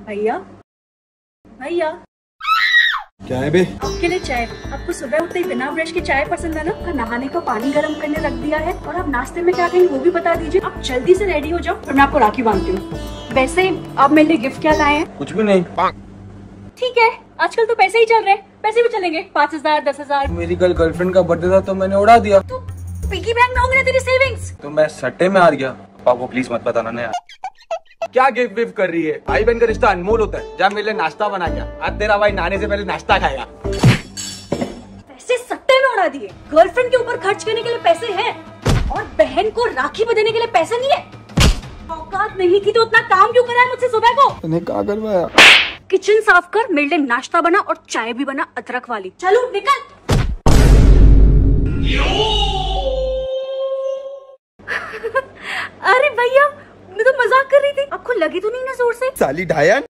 भैया भैया, क्या है बे? आपके लिए चाय। आपको सुबह उठते ही बिना ब्रश के चाय पसंद है ना? आपका नहाने का पानी गर्म करने रख दिया है और आप नाश्ते में क्या खाएंगे वो भी बता दीजिए। आप जल्दी से रेडी हो जाओ फिर मैं आपको राखी बांधती हूँ। वैसे आप मेरे लिए गिफ्ट क्या लाए हैं? कुछ भी नहीं। ठीक है, आजकल तो पैसे ही चल रहे हैं, पैसे भी चलेंगे। 5,000 10,000। मेरी कल गर्लफ्रेंड का बर्थडे था तो मैंने उड़ा दिया। तो पिगी बैंक में होंगे ना तेरी सेविंग्स। तो मैं सट्टे में हार गया। पापा को प्लीज मत बताना ना यार। क्या गिफ्ट विफ्ट कर रही है? भाई बहन का रिश्ता अनमोल होता है। जा मेरे लिए नाश्ता बना गया। आज तेरा भाई नहाने से पहले नाश्ता खाएगा। पैसे सट्टे में उड़ा दिए। गर्लफ्रेंड के ऊपर खर्च करने के लिए पैसे हैं और बहन को राखी बंधने के लिए पैसे नहीं है। औकात नहीं थी तो उतना काम क्यों कराया मुझसे सुबह को? तूने क्या करवाया? किचन साफ कर, मेरे लिए नाश्ता बना और चाय भी बना अदरक वाली। चलो निकल। अरे भैया, मैं तो मजाक कर रही थी। आपको लगी तो नहीं ना जोर से? साली ढाया।